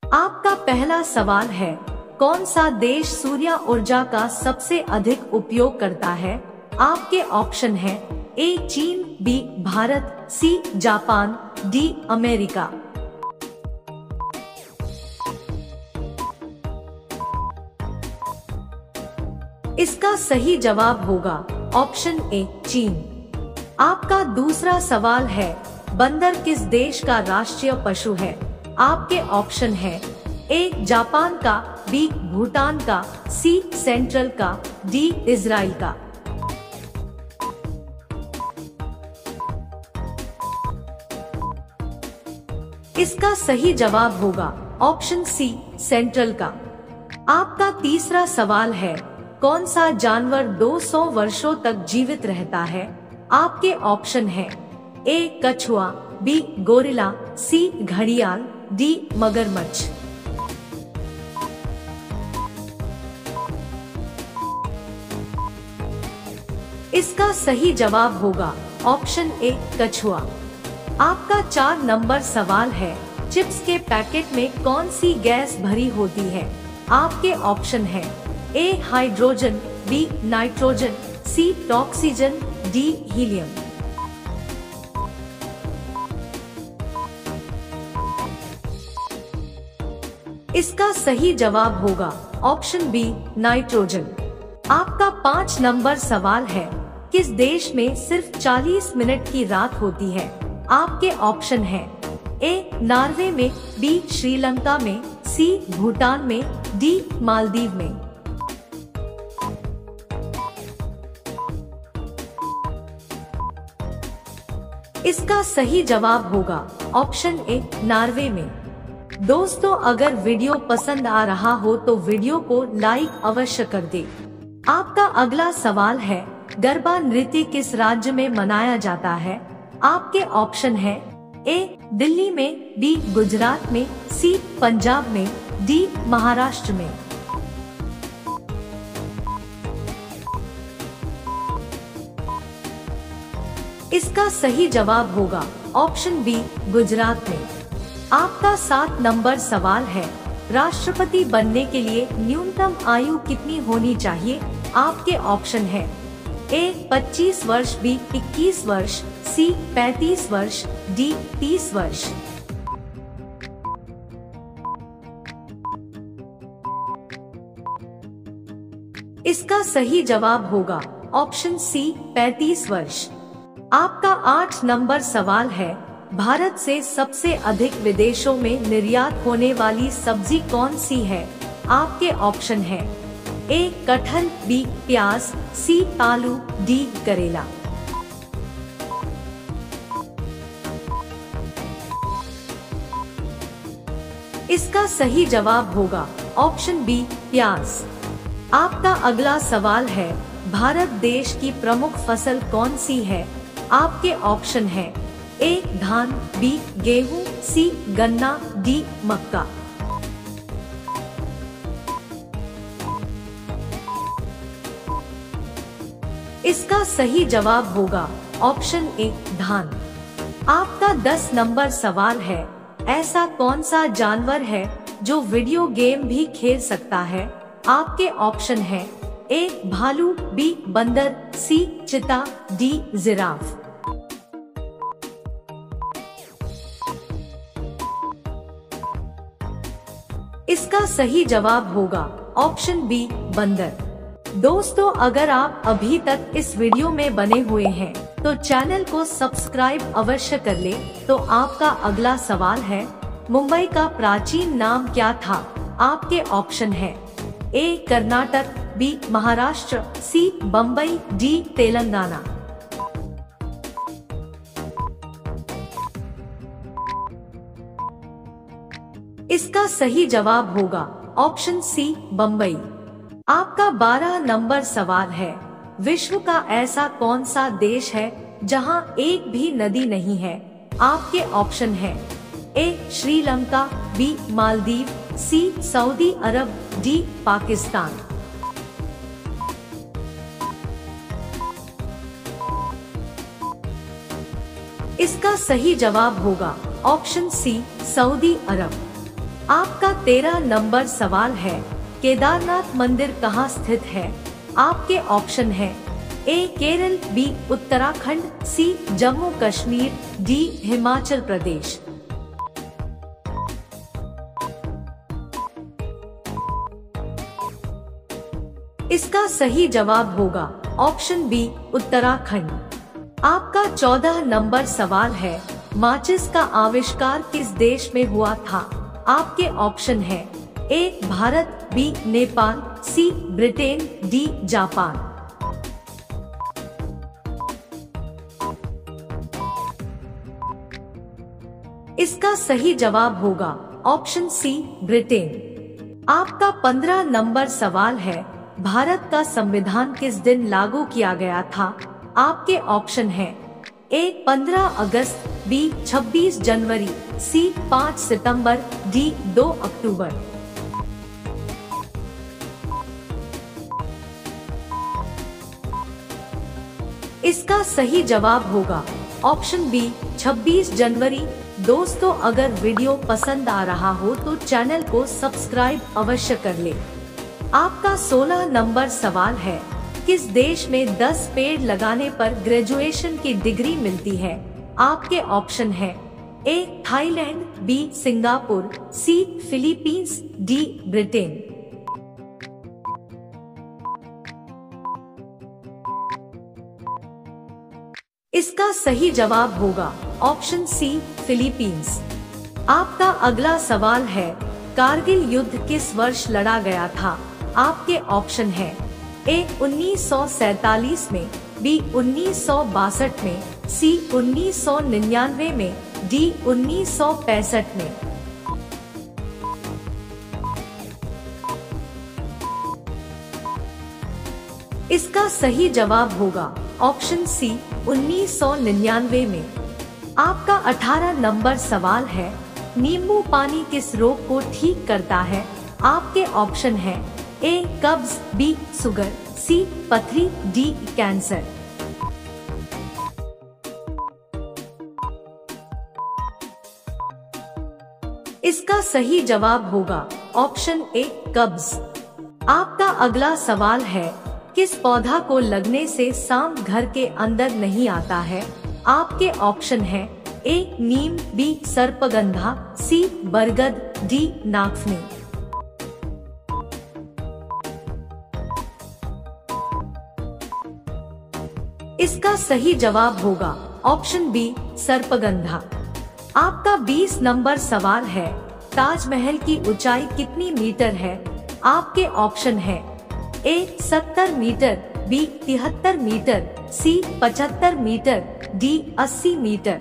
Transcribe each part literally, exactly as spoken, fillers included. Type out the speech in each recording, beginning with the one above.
आपका पहला सवाल है, कौन सा देश सूर्य ऊर्जा का सबसे अधिक उपयोग करता है? आपके ऑप्शन है ए चीन, B Bharat, C Japan, D America. इसका सही जवाब होगा ऑप्शन ए चीन। आपका दूसरा सवाल है, बंदर किस देश का राष्ट्रीय पशु है? आपके ऑप्शन है ए जापान का, बी भूटान का, सी सेंट्रल का, डी इजराइल का। इसका सही जवाब होगा ऑप्शन सी सेंट्रल का। आपका तीसरा सवाल है, कौन सा जानवर दो सौ वर्षों तक जीवित रहता है? आपके ऑप्शन है ए कछुआ, बी गोरिल्ला, सी घड़ियाल, डी मगरमच्छ। इसका सही जवाब होगा ऑप्शन ए कछुआ। आपका चार नंबर सवाल है, चिप्स के पैकेट में कौन सी गैस भरी होती है? आपके ऑप्शन है A hydrogen, B nitrogen, C oxygen, D helium. इसका सही जवाब होगा ऑप्शन बी नाइट्रोजन। आपका पाँच नंबर सवाल है, किस देश में सिर्फ चालीस मिनट की रात होती है? आपके ऑप्शन है ए नॉर्वे में, बी श्रीलंका में, सी भूटान में, डी मालदीव में। इसका सही जवाब होगा ऑप्शन ए नॉर्वे में। दोस्तों, अगर वीडियो पसंद आ रहा हो तो वीडियो को लाइक अवश्य कर दे। आपका अगला सवाल है, गरबा नृत्य किस राज्य में मनाया जाता है? आपके ऑप्शन है ए दिल्ली में, बी गुजरात में, सी पंजाब में, डी महाराष्ट्र में। इसका सही जवाब होगा ऑप्शन बी गुजरात में। आपका सात नंबर सवाल है, राष्ट्रपति बनने के लिए न्यूनतम आयु कितनी होनी चाहिए? आपके ऑप्शन है ए पच्चीस वर्ष, बी इक्कीस वर्ष, सी पैंतीस वर्ष, डी तीस वर्ष। इसका सही जवाब होगा ऑप्शन सी पैंतीस वर्ष। आपका आठ नंबर सवाल है, भारत से सबसे अधिक विदेशों में निर्यात होने वाली सब्जी कौन सी है? आपके ऑप्शन है ए कटहल, बी प्याज, सी आलू, डी करेला। इसका सही जवाब होगा ऑप्शन बी प्याज। आपका अगला सवाल है, भारत देश की प्रमुख फसल कौन सी है? आपके ऑप्शन है ए धान, बी गेहूं, सी गन्ना, डी मक्का। इसका सही जवाब होगा ऑप्शन ए धान। आपका दस नंबर सवाल है, ऐसा कौन सा जानवर है जो वीडियो गेम भी खेल सकता है? आपके ऑप्शन है ए भालू, बी बंदर, सी चीता, डी जिराफ। इसका सही जवाब होगा ऑप्शन बी बंदर। दोस्तों, अगर आप अभी तक इस वीडियो में बने हुए हैं तो चैनल को सब्सक्राइब अवश्य कर ले। तो आपका अगला सवाल है, मुंबई का प्राचीन नाम क्या था? आपके ऑप्शन है A Karnataka, B Maharashtra, C Bombay, D Telangana. इसका सही जवाब होगा ऑप्शन सी बम्बई। आपका बारह नंबर सवाल है, विश्व का ऐसा कौन सा देश है जहां एक भी नदी नहीं है? आपके ऑप्शन है A Sri Lanka, B Maldives, C Saudi अरब, डी पाकिस्तान। इसका सही जवाब होगा ऑप्शन सी सऊदी अरब। आपका तेरह नंबर सवाल है, केदारनाथ मंदिर कहाँ स्थित है? आपके ऑप्शन है A Kerala, B Uttarakhand, C Jammu Kashmir, D Himachal Pradesh. इसका सही जवाब होगा ऑप्शन बी उत्तराखंड। आपका चौदह नंबर सवाल है, माचिस का आविष्कार किस देश में हुआ था? आपके ऑप्शन है A Bharat, B Nepal, C Britain, D Japan. इसका सही जवाब होगा ऑप्शन सी ब्रिटेन। आपका पंद्रह नंबर सवाल है, भारत का संविधान किस दिन लागू किया गया था? आपके ऑप्शन है ए पंद्रह अगस्त, बी छब्बीस जनवरी, सी पाँच सितंबर, डी दो अक्टूबर। इसका सही जवाब होगा ऑप्शन बी छब्बीस जनवरी। दोस्तों, अगर वीडियो पसंद आ रहा हो तो चैनल को सब्सक्राइब अवश्य कर ले। आपका सोलह नंबर सवाल है, किस देश में दस पेड़ लगाने पर ग्रेजुएशन की डिग्री मिलती है? आपके ऑप्शन है A Thailand, B Singapore, C Philippines, D Britain. इसका सही जवाब होगा ऑप्शन सी फिलीपींस। आपका अगला सवाल है, कारगिल युद्ध किस वर्ष लड़ा गया था? आपके ऑप्शन है ए उन्नीस सौ सैतालीस में, बी उन्नीस सौ बासठ में, सी उन्नीस सौ निन्यानवे में, डी उन्नीस सौ पैंसठ में। इसका सही जवाब होगा ऑप्शन सी उन्नीस सौ निन्यानवे में। आपका अठारह नंबर सवाल है, नींबू पानी किस रोग को ठीक करता है? आपके ऑप्शन है ए कब्ज, बी शुगर, सी पथरी, डी कैंसर। इसका सही जवाब होगा ऑप्शन ए कब्ज। आपका अगला सवाल है, किस पौधा को लगने से सांप घर के अंदर नहीं आता है? आपके ऑप्शन है ए नीम, बी सर्पगंधा, सी बरगद, डी नागफनी। इसका सही जवाब होगा ऑप्शन बी सर्पगंधा। आपका बीस नंबर सवाल है, ताजमहल की ऊंचाई कितनी मीटर है? आपके ऑप्शन है ए सत्तर मीटर, बी तिहत्तर मीटर, सी पचहत्तर मीटर, डी अस्सी मीटर।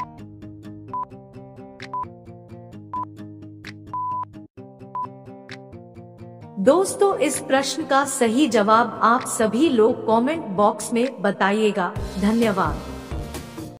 दोस्तों, इस प्रश्न का सही जवाब आप सभी लोग कमेंट बॉक्स में बताइएगा। धन्यवाद।